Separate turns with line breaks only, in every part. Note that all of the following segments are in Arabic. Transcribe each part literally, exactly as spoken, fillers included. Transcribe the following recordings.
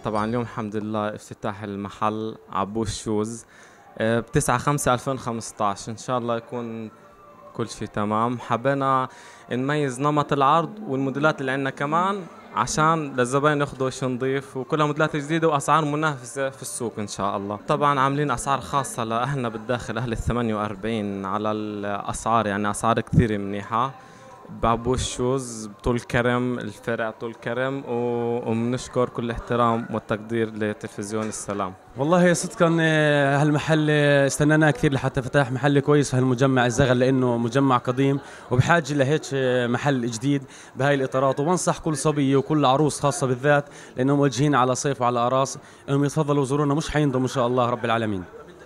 طبعا اليوم الحمد لله افتتاح المحل عبوس شوز بتسعة خمسة ألفين وخمسطعش، إن شاء الله يكون كل شيء تمام. حبينا نميز نمط العرض والموديلات اللي عندنا كمان عشان للزباين ياخذوا شيء نظيف، وكلها موديلات جديدة وأسعار منافسة في السوق إن شاء الله. طبعا عاملين أسعار خاصة لأهلنا بالداخل، أهل الثمانية وأربعين على الأسعار، يعني أسعار كثير منيحة بعبوس شوز. طول كرم الفرع، طول كرم، وبنشكر كل احترام والتقدير لتلفزيون السلام.
والله صدقا هالمحل استناناه كثير لحتى فتح محل كويس في هالمجمع الزغل، لانه مجمع قديم وبحاجه لهيك محل جديد بهاي الاطارات. وبنصح كل صبيه وكل عروس خاصه بالذات، لانهم موجهين على صيف وعلى اراس، انهم يتفضلوا يزورونا، مش حيندموا ان شاء الله رب العالمين.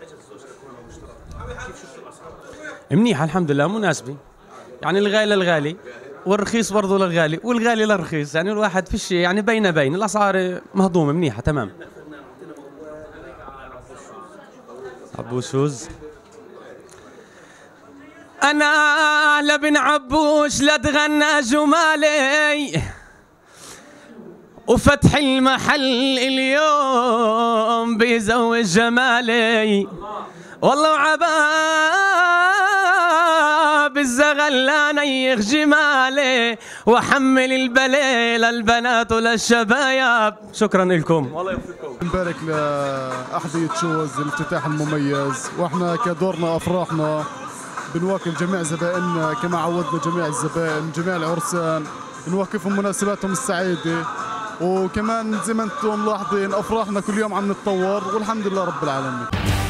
منيحه الحمد لله، مناسبه، يعني الغالي للغالي والرخيص برضه للغالي والغالي للرخيص، يعني الواحد فيش يعني بين بين الاسعار مهضومه منيحه تمام. عبوس شوز. انا لبن عبوش لا تغنى جمالي، وفتح المحل اليوم بيزوج جمالي، والله وعباب الزغل لا نيخ جمالي، وحمل البلي للبنات وللشباب. شكرا لكم، والله يوفقكم.
نبارك لأحذية شوز الافتتاح المميز، واحنا كدورنا افراحنا بنواكب جميع زبائننا كما عودنا جميع الزبائن، جميع العرسان نواكبهم مناسباتهم السعيدة، وكمان زي ما انتم ملاحظين افراحنا كل يوم عم نتطور والحمد لله رب العالمين.